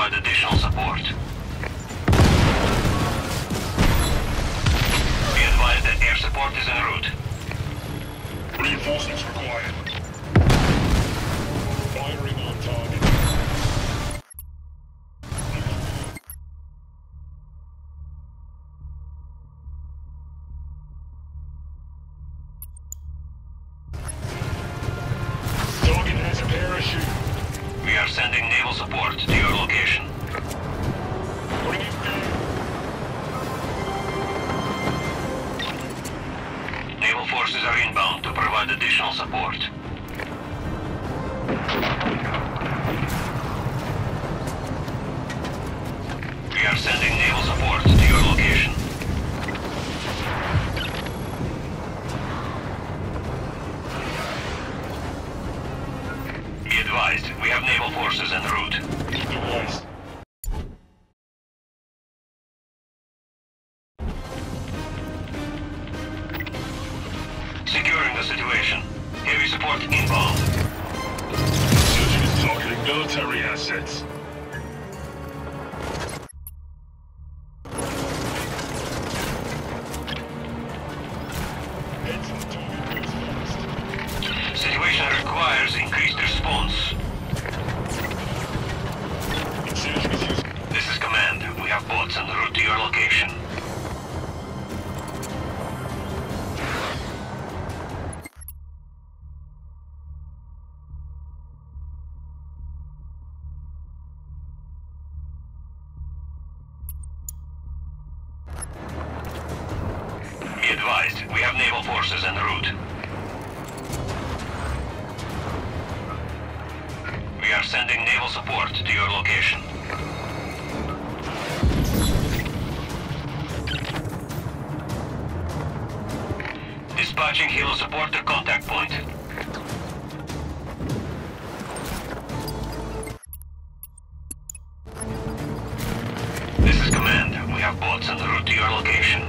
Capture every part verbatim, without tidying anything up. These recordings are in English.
provide additional support. Be advised that air support is en route. Reinforcements required. Firing on target. Target has a parachute. We are sending naval support to your location. Bring it down. Naval forces are inbound to provide additional support. We are sending naval support to your location. Be advised, we have naval forces en route. Device. Securing the situation. Heavy support inbound. Surgeon is targeting military assets. Head to the target base fast. Situation requires increased response. Insurgent is using. This is command. We have boats en route to your location. Be advised, we have naval forces en route. We are sending naval support to your location. Dispatching helo support to contact point. This is command. We have boats en route to your location.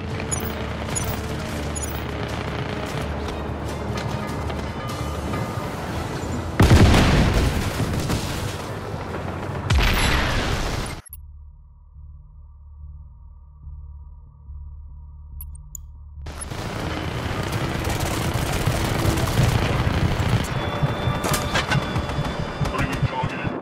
Bringing target in.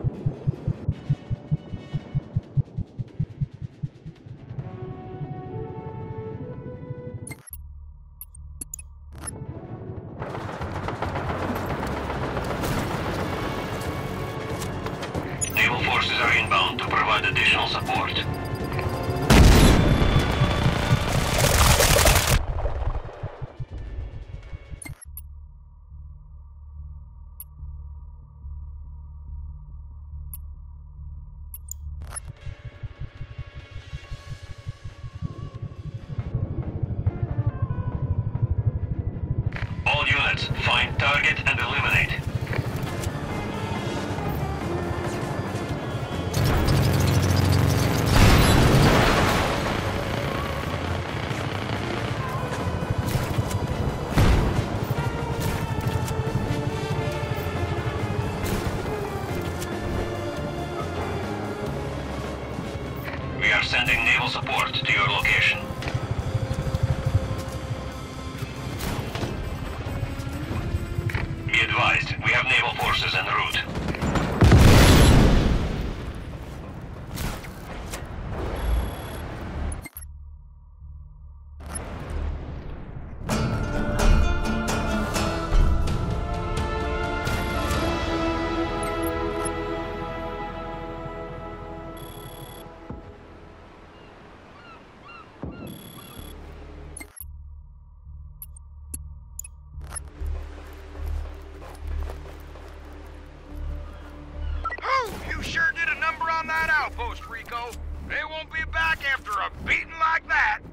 Naval forces are inbound to provide additional support. All units, find target and eliminate. We are sending naval support to your location. Be advised, we have naval forces en route. You sure did a number on that outpost, Rico. They won't be back after a beating like that.